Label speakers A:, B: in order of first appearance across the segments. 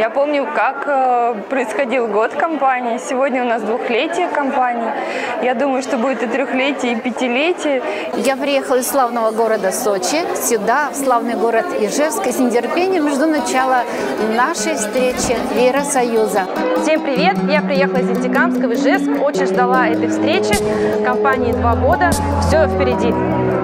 A: Я помню, как происходил год компании. Сегодня у нас 2-летие компании. Я думаю, что будет и 3-летие, и 5-летие.
B: Я приехала из славного города Сочи сюда, в славный город Ижевск, и с нетерпением жду начала нашей встречи Евросоюза.
C: Всем привет! Я приехала из Нефтекамска в Ижевск. Очень ждала этой встречи. Компании 2 года. Все впереди.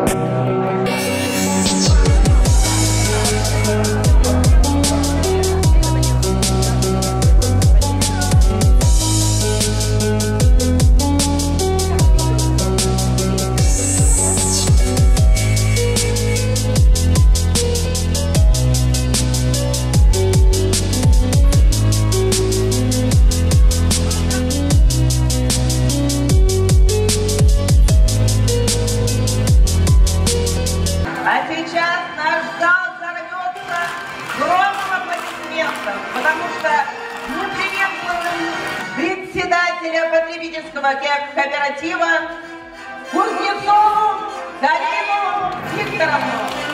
D: А сейчас наш зал взорвется громом аплодисментов, потому что мы приветствуем председателя потребительского кооператива Кузнецову Дарину Викторовну.